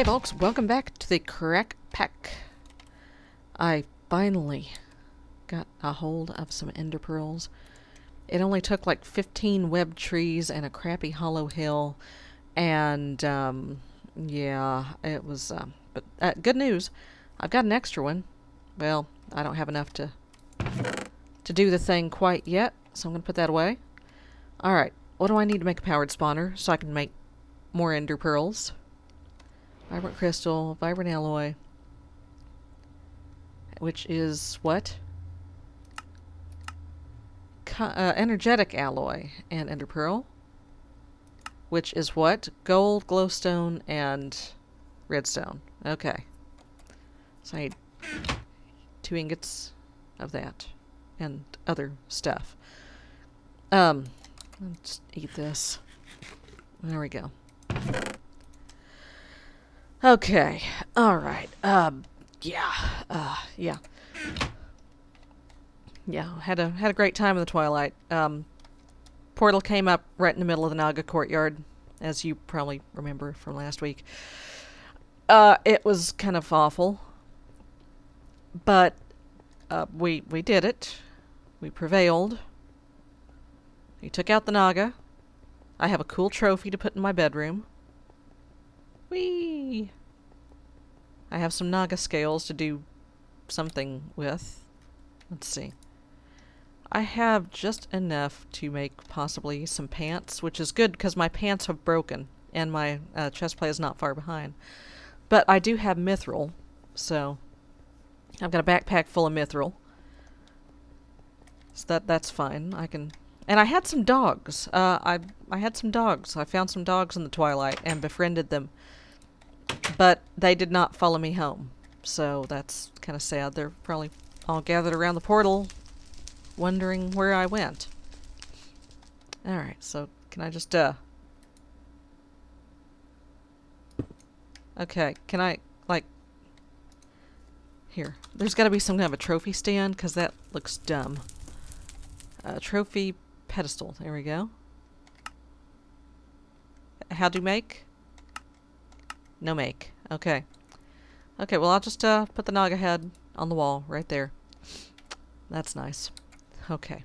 folks, welcome back to the crack pack. I finally got a hold of some ender pearls. It only took like 15 web trees and a crappy hollow hill, and yeah, it was but good news, I've got an extra one. Well, I don't have enough to do the thing quite yet, so I'm gonna put that away. Alright, what do I need to make a powered spawner so I can make more ender pearls? Vibrant crystal, vibrant alloy, which is what? Energetic alloy and ender pearl, which is what? Gold, glowstone, and redstone. Okay. So I need 2 ingots of that and other stuff. Let's eat this. There we go. Okay. Alright. Yeah. Yeah. Yeah, had a great time in the twilight. Portal came up right in the middle of the Naga courtyard, as you probably remember from last week. It was kind of awful, but we did it. We prevailed. We took out the Naga. I have a cool trophy to put in my bedroom. Whee! I have some Naga scales to do something with. Let's see. I have just enough to make possibly some pants, which is good because my pants have broken and my chest plate is not far behind. But I do have mithril, so I've got a backpack full of mithril. So that's fine. I can. And I had some dogs. I had some dogs. I found some dogs in the twilight and befriended them. But they did not follow me home. So that's kind of sad. They're probably all gathered around the portal wondering where I went. Alright, so can I just, okay, can I, like, here. There's gotta be some kind of a trophy stand, because that looks dumb. Trophy pedestal. There we go. How do make? No make. Okay. Okay, well I'll just put the Naga head on the wall right there. That's nice. Okay.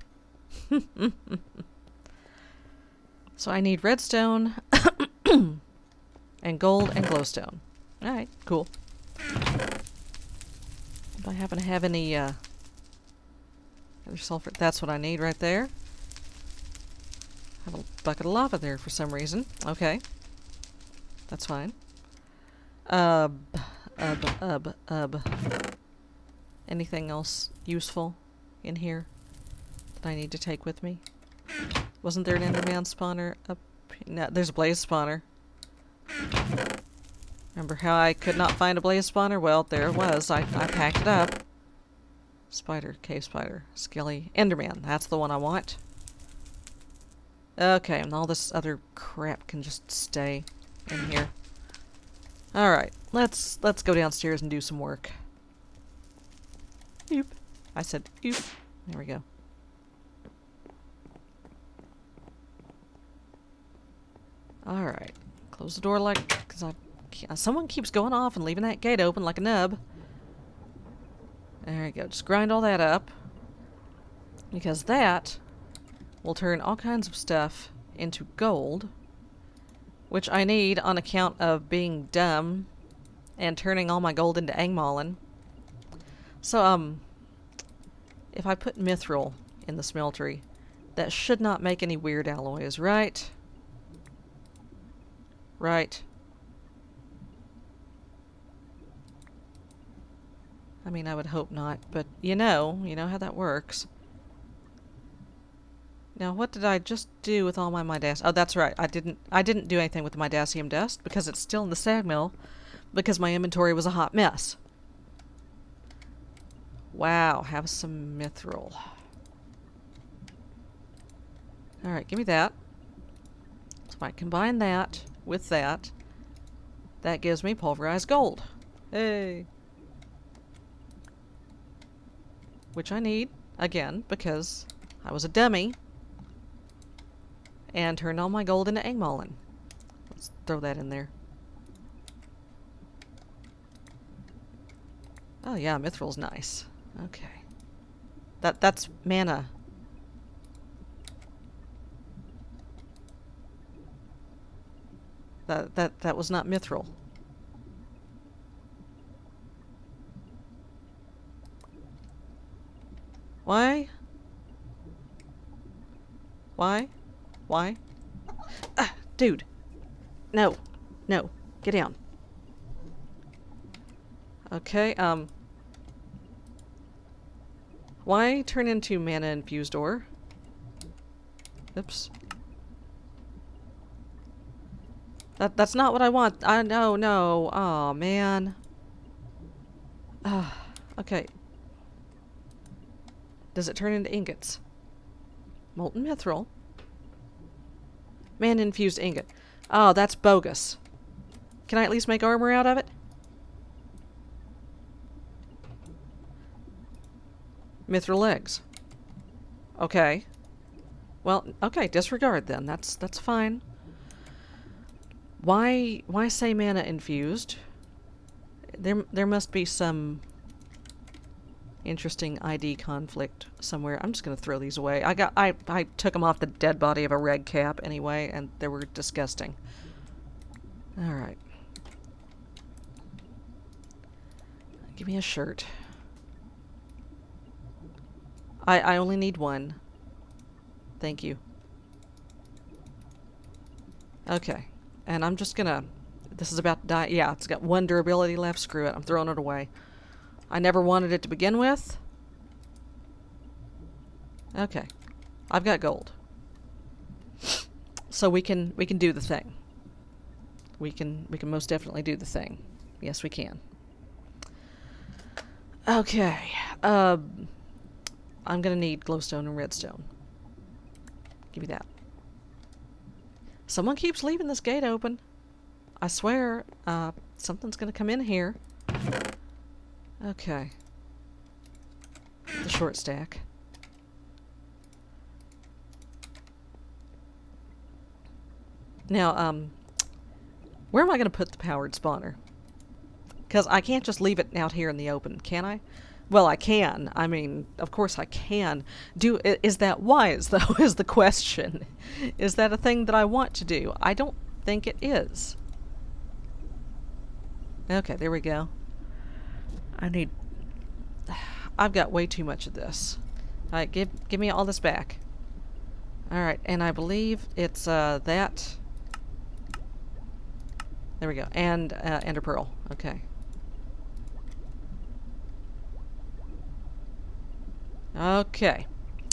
So I need redstone and gold and glowstone. Alright, cool. Do I happen to have any other sulfur? That's what I need right there. I have a bucket of lava there for some reason. Okay. That's fine. Anything else useful in here that I need to take with me? Wasn't there an Enderman spawner up? No, there's a blaze spawner. Remember how I could not find a blaze spawner? Well, there it was. I packed it up. Spider, cave spider, skelly, Enderman. That's the one I want. Okay, and all this other crap can just stay in here. Alright, let's go downstairs and do some work. Oop. I said oop. There we go. Alright. Close the door because someone keeps going off and leaving that gate open like a nub. There you go. Just grind all that up. Because that will turn all kinds of stuff into gold. Which I need on account of being dumb and turning all my gold into angmalin. So, if I put mithril in the smeltery, that should not make any weird alloys, right? Right. I mean, I would hope not, but you know how that works. Now, what did I just do with all my Midas? Oh, that's right. I didn't do anything with the Midacium dust because it's still in the sag mill because my inventory was a hot mess. Wow, have some mithril. Alright, give me that. So if I combine that with that, that gives me pulverized gold. Hey! Which I need, again, because I was a dummy and turned all my gold into angmalin. Let's throw that in there. Oh yeah, Mithril's nice. Okay. That's mana. That was not Mithril. Why? Why? Why? Ah, dude. No. No. Get down. Okay, why turn into mana infused ore? Oops. That's not what I want. No. Aw, man. Ah, okay. Does it turn into ingots? Molten mithril. Mana infused ingot. Oh, that's bogus. Can I at least make armor out of it? Mithril eggs. Okay. Well, okay, disregard then. That's fine. Why say mana infused? There must be some interesting ID conflict somewhere. I'm just gonna throw these away. I took them off the dead body of a red cap anyway, and they were disgusting. All right. Give me a shirt. I only need one. Thank you. Okay. And I'm just gonna... This is about to die. Yeah, it's got one durability left. Screw it. I'm throwing it away. I never wanted it to begin with. Okay. I've got gold. So we can do the thing. We can most definitely do the thing. Yes, we can. Okay. I'm gonna need glowstone and redstone. Give me that. Someone keeps leaving this gate open. I swear, something's gonna come in here. Okay. The short stack. Now, where am I gonna put the powered spawner? Because I can't just leave it out here in the open, can I? Well, I can. I mean, of course I can. Is that wise, though, is the question. Is that a thing that I want to do? I don't think it is. Okay, there we go. I've got way too much of this. Alright, give me all this back. Alright, and I believe it's, that. There we go. And, ender pearl. Okay. Okay.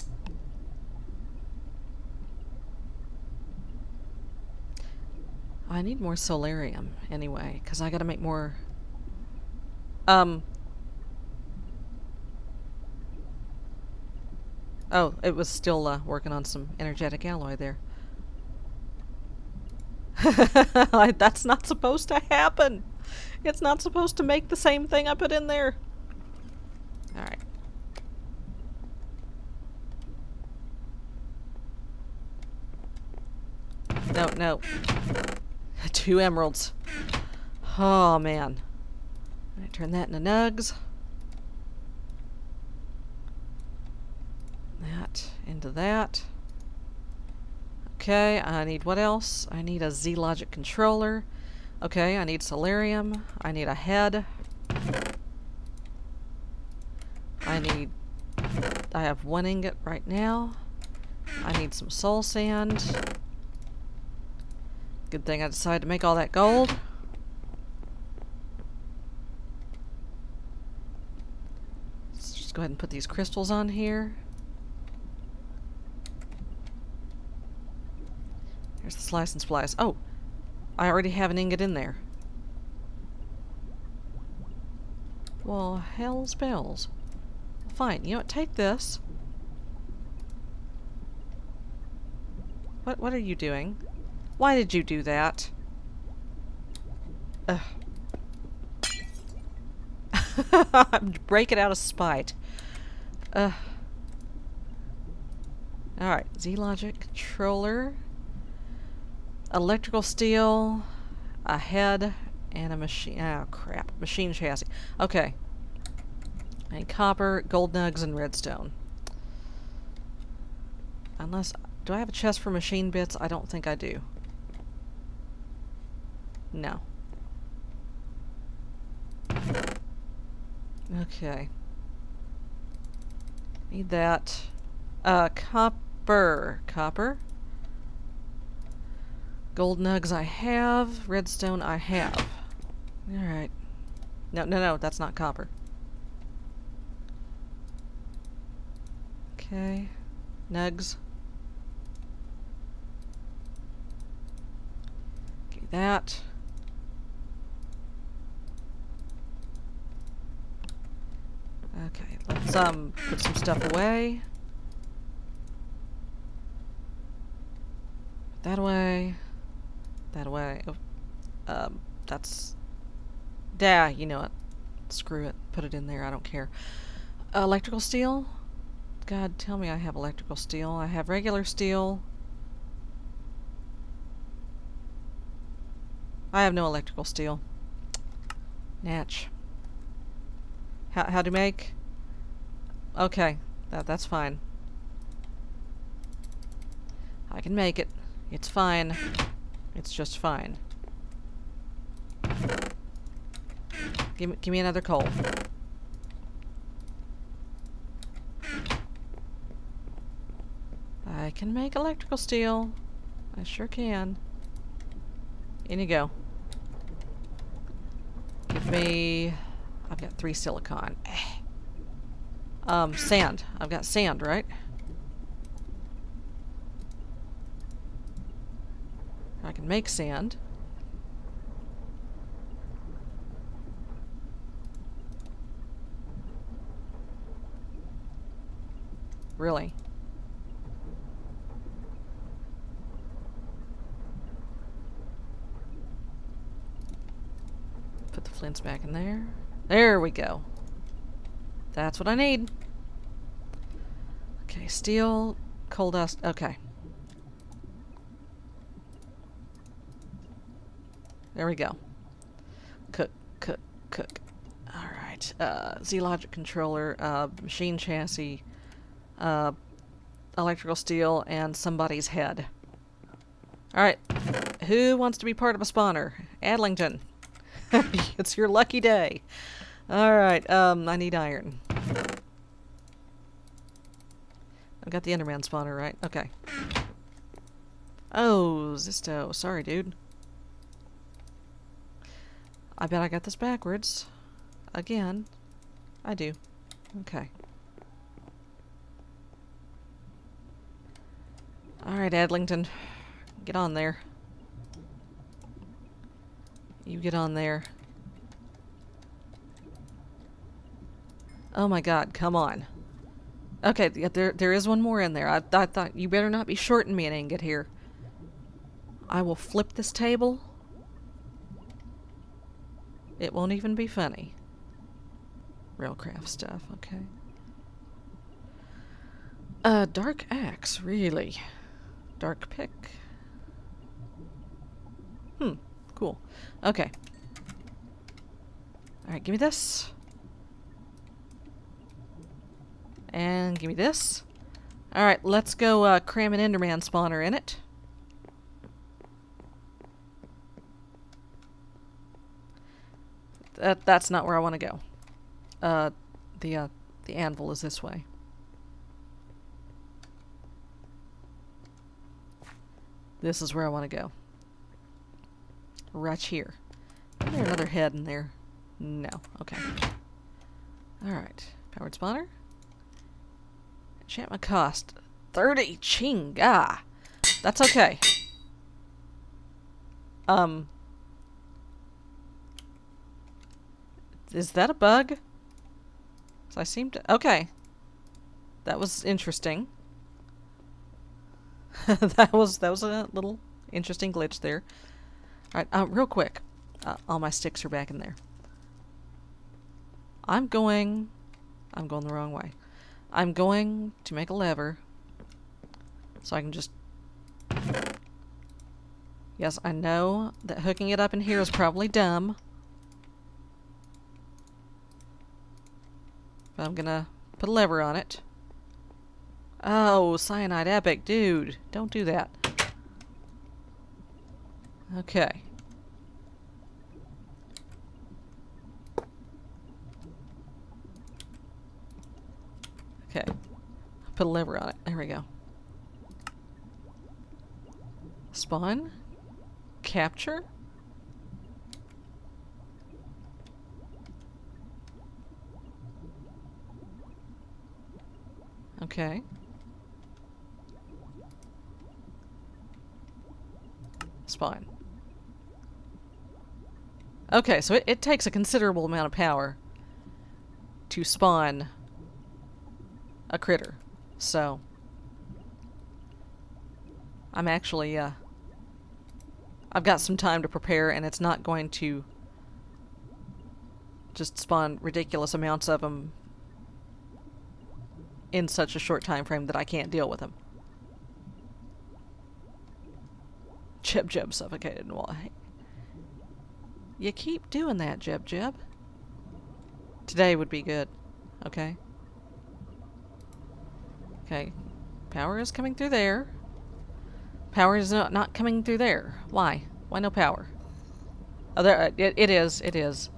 I need more solarium anyway, because I gotta make more... Oh, it was still working on some energetic alloy there. That's not supposed to happen! It's not supposed to make the same thing I put in there! Alright. No. 2 emeralds. Oh, man. I turn that into nugs. That into that. Okay, I need what else? I need a Z-Logic controller. Okay, I need solarium. I need a head. I have 1 ingot right now. I need some soul sand. Good thing I decided to make all that gold. Let's just go ahead and put these crystals on here. There's the slice and splice. Oh! I already have an ingot in there. Well, hell's bells. Fine, you know what? Take this. What are you doing? Why did you do that? Ugh. I'm breaking out of spite. Alright, Z-Logic controller. Electrical steel. A head. And a machine. Oh, crap. Machine chassis. Okay. And copper, gold nugs, and redstone. Unless... Do I have a chest for machine bits? I don't think I do. No. Okay. Need that. Copper. Copper. Gold nugs I have. Redstone I have. Alright. No, that's not copper. Okay. Nugs. Okay, that. Okay, let's put some stuff away. That away. That away. Oh, that's... you know it. Screw it. Put it in there. I don't care. Electrical steel? God, tell me I have electrical steel. I have regular steel. I have no electrical steel. Natch. How to make? Okay. That's fine. I can make it. It's fine. It's just fine. Give me another coal. I can make electrical steel. I sure can. In you go. Give me... I've got 3 silicon. Sand. I've got sand, right? I can make sand. Really? Put the flints back in there. There we go. That's what I need. Okay, steel, coal dust. Okay. There we go. Cook. Alright. Z-Logic controller, machine chassis, electrical steel, and somebody's head. Alright. Who wants to be part of a spawner? Adlington. It's your lucky day. Alright, I need iron. I've got the Enderman spawner, right? Okay. Oh, Zisto. Sorry, dude. I bet I got this backwards. Again. I do. Okay. Alright, Adlington. Get on there. You get on there. Oh my god, come on. Okay, there is one more in there. I thought you better not be shorting me an ingot here. I will flip this table. It won't even be funny. Railcraft stuff, okay. Dark axe, really. Dark pick. Cool. Okay. Alright, give me this. And give me this. Alright, let's go cram an Enderman spawner in it. That's not where I want to go. The anvil is this way. This is where I want to go. Right here. Is there another head in there? No. Okay. Alright. Powered spawner. Enchantment cost 30 chinga. That's okay. Is that a bug? 'Cause I seem to... Okay. That was interesting. that was a little interesting glitch there. Alright, real quick. All my sticks are back in there. I'm going the wrong way. I'm going to make a lever so I can just... Yes, I know that hooking it up in here is probably dumb. But I'm gonna put a lever on it. Oh, cyanide epic, dude. Don't do that. Okay. Okay. Put a lever on it. There we go. Spawn. Capture. Okay. Spawn. Okay, so it takes a considerable amount of power to spawn a critter. So I'm actually I've got some time to prepare, and it's not going to just spawn ridiculous amounts of them in such a short time frame that I can't deal with them. Jeb Jeb suffocated. Why? You keep doing that, Jeb Jeb. Today would be good. Okay. Okay. Power is coming through there. Power is not coming through there. Why? Why no power? Oh, there. It is. It is.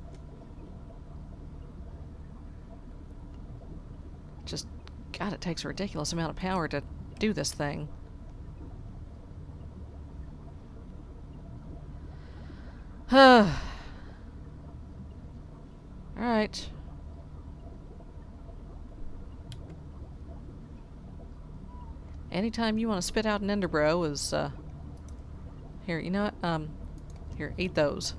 Just, God, it takes a ridiculous amount of power to do this thing. Alright. Anytime you want to spit out an enderbro is, here, you know what? Here, eat those.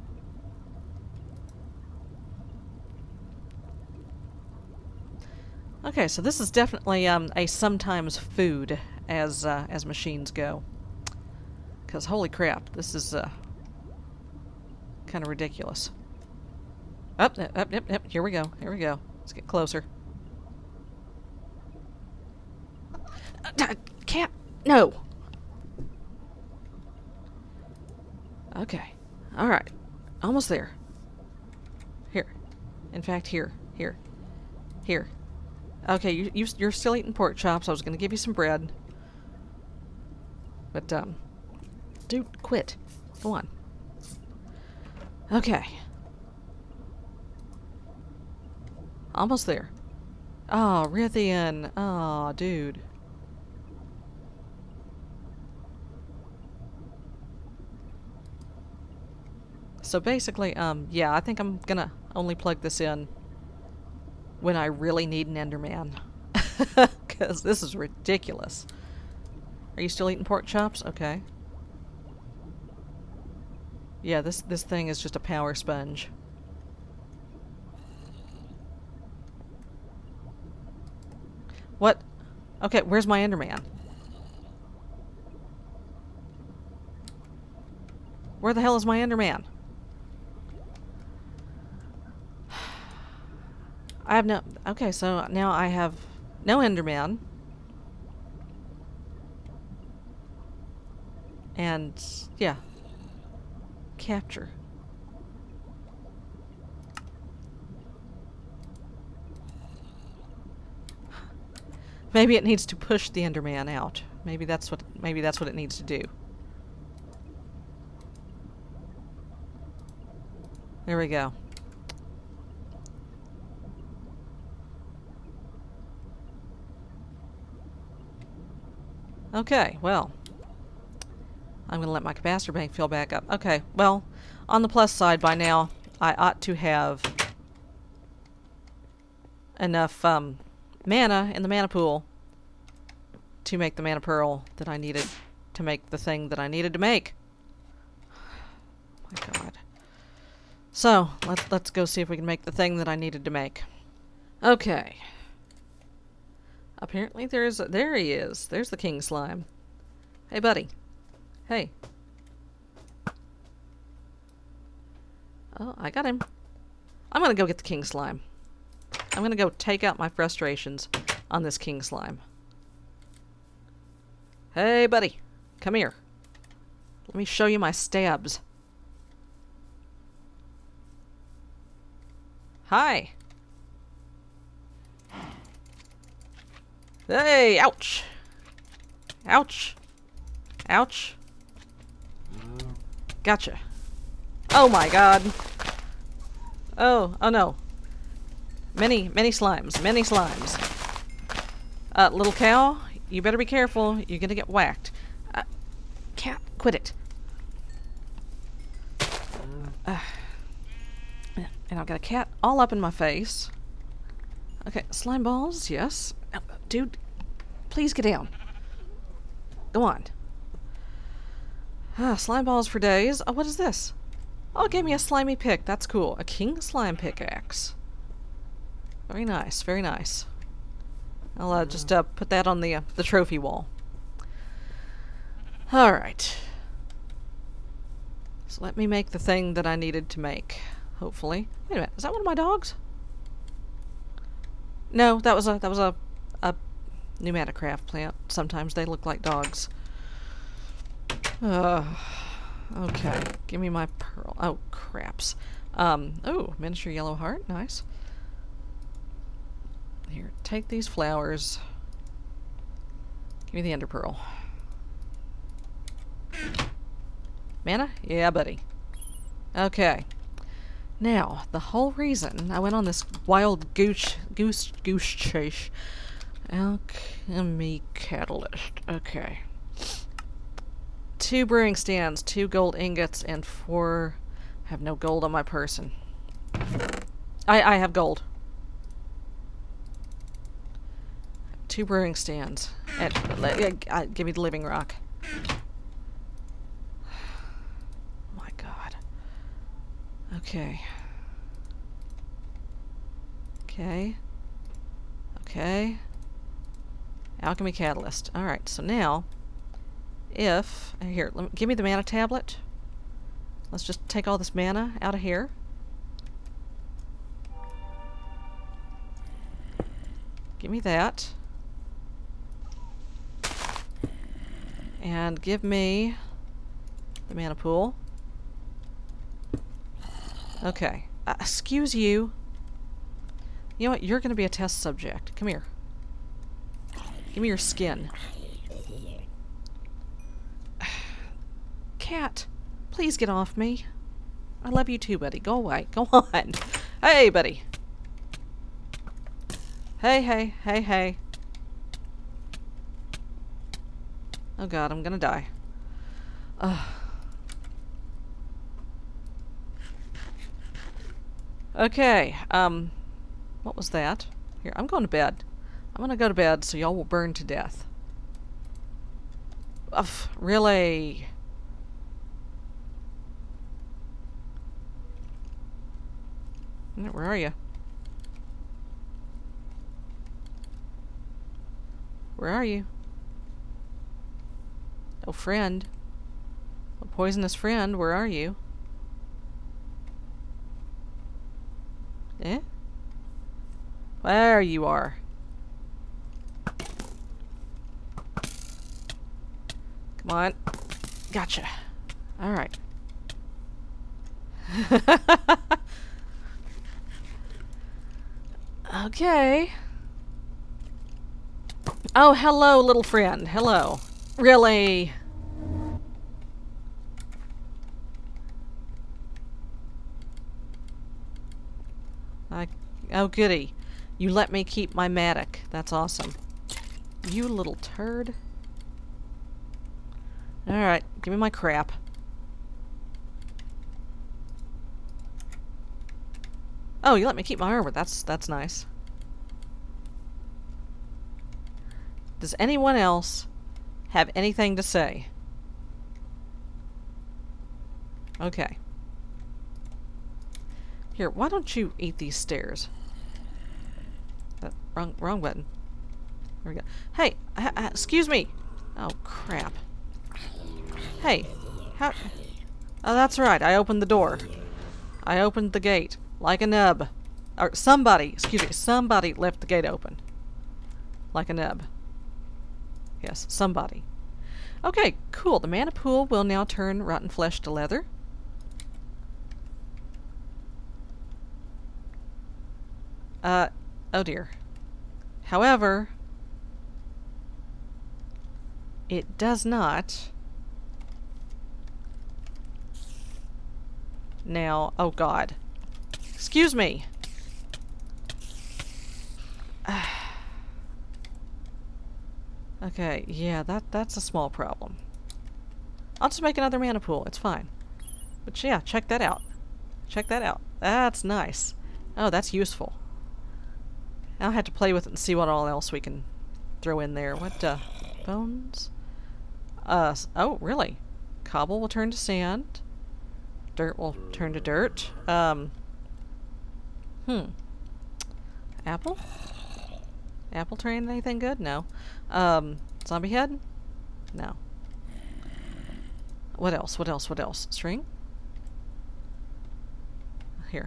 Okay, so this is definitely, a sometimes food as machines go. Because, holy crap, this is, kind of ridiculous. Up, yep, here we go, here we go. Let's get closer. Can't, no! Okay, alright. Almost there. Here. In fact, here. Okay, you're still eating pork chops. I was gonna give you some bread. But, dude, quit. Go on. Okay. Almost there. Oh, Rithian. Oh, dude. So basically, yeah, I think I'm gonna only plug this in when I really need an Enderman. Because this is ridiculous. Are you still eating pork chops? Okay. Yeah, this thing is just a power sponge. What? Okay, where's my Enderman? Where the hell is my Enderman? I have no... Okay, so now I have no Enderman. And, yeah. Capture. Maybe it needs to push the Enderman out. Maybe that's what it needs to do. There we go. Okay, well, I'm going to let my capacitor bank fill back up. Okay, well, on the plus side, by now, I ought to have enough mana in the mana pool to make the mana pearl that I needed to make the thing that I needed to make. Oh my God. So, let's go see if we can make the thing that I needed to make. Okay. Apparently there he is. There's the king slime. Hey, buddy. Hey. Oh, I got him. I'm gonna go get the king slime. I'm gonna go take out my frustrations on this king slime. Hey, buddy. Come here. Let me show you my stabs. Hi. Hey, ouch! Ouch! Ouch! Gotcha. Oh my god! Oh, oh no. Many slimes. Many slimes. Little cow, you better be careful. You're gonna get whacked. Cat, quit it. And I've got a cat all up in my face. Okay, slime balls, yes. Dude, please get down. Go on. Slime balls for days. Oh, what is this? Oh, it gave me a slimy pick. That's cool. A king slime pickaxe. Very nice, very nice. I'll just put that on the trophy wall. Alright. So let me make the thing that I needed to make. Hopefully. Wait a minute, is that one of my dogs? No, that was a pneumatic craft plant. Sometimes they look like dogs. Okay. Give me my pearl. Oh, craps. Oh, miniature yellow heart. Nice. Here, take these flowers. Give me the ender pearl. Mana? Yeah, buddy. Okay. Now, the whole reason I went on this wild goose chase. Alchemy catalyst. Okay. 2 brewing stands, 2 gold ingots, and 4... I have no gold on my person. I have gold. 2 brewing stands. And, give me the living rock. My god. Okay. Okay. Okay. Alchemy catalyst. Alright, so now... If... Here, give me the mana tablet. Let's just take all this mana out of here. Give me that. And give me the mana pool. Okay. Excuse you. You know what? You're going to be a test subject. Come here. Give me your skin. Cat, please get off me. I love you too, buddy. Go away. Go on. Hey, buddy. Hey, hey, hey, hey. Oh god, I'm gonna die. Okay, what was that? Here, I'm going to bed. I'm gonna go to bed so y'all will burn to death. Ugh, really? Where are you? Where are you? Oh, friend. Oh, poisonous friend, where are you? Eh? There you are. Come on. Gotcha. Alright. Okay. Oh, hello, little friend. Hello. Really? Oh, goody. You let me keep my mattock. That's awesome. You little turd. Alright, give me my crap. Oh, you let me keep my armor. That's nice. Does anyone else have anything to say? Okay. Here, why don't you eat these stairs? Wrong button. There we go. Hey, excuse me. Oh, crap. Hey, how... Oh, that's right. I opened the door. I opened the gate. Like a nub. Or somebody, excuse me, somebody left the gate open. Like a nub. Yes, somebody. Okay, cool. The mana pool will now turn rotten flesh to leather. Oh dear. However, It does not. Now, oh god. Excuse me. Okay, yeah, that's a small problem. I'll just make another mana pool. It's fine. But yeah, check that out. Check that out. That's nice. Oh, that's useful. I'll have to play with it and see what all else we can throw in there. What, bones? Oh, really? Cobble will turn to sand. Dirt will turn to dirt. Apple? Apple turn anything good? No. Zombie head? No. What else? What else? What else? String? Here.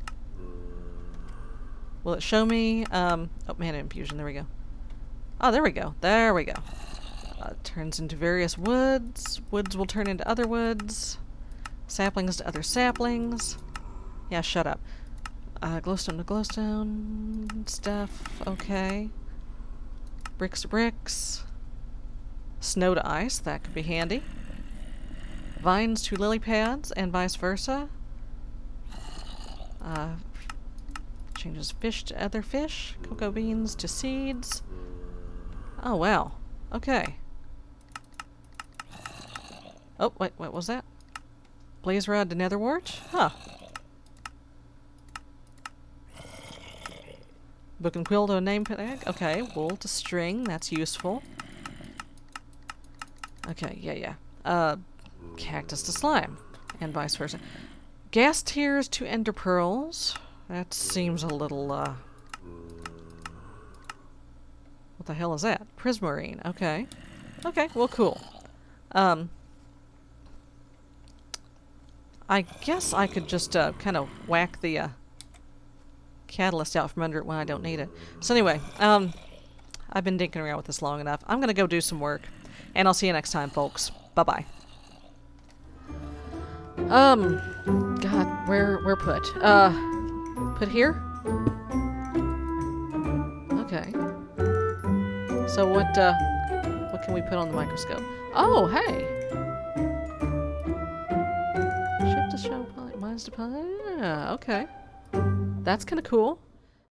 Will it show me? Oh, mana infusion. There we go. Oh, there we go. There we go. Turns into various woods. Woods will turn into other woods. Saplings to other saplings. Yeah, shut up. Glowstone to glowstone stuff. Okay. Bricks to bricks. Snow to ice. That could be handy. Vines to lily pads and vice versa. Changes fish to other fish. Cocoa beans to seeds. Oh, wow. Okay. Oh, wait, what was that? Blaze rod to netherwort? Huh. Book and quill to a name tag. Okay, wool to string. That's useful. Okay, yeah. Cactus to slime. And vice versa. Gas tears to ender pearls. That seems a little, what the hell is that? Prismarine. Okay. Okay, well, cool. I guess I could just, kind of whack the, catalyst out from under it when I don't need it. So anyway, I've been dinking around with this long enough. I'm gonna go do some work. And I'll see you next time, folks. Bye-bye. God, where put? Put here? Okay. So what can we put on the microscope? Oh, hey! Shift to show poly, minus to poly. Yeah, okay. That's kind of cool.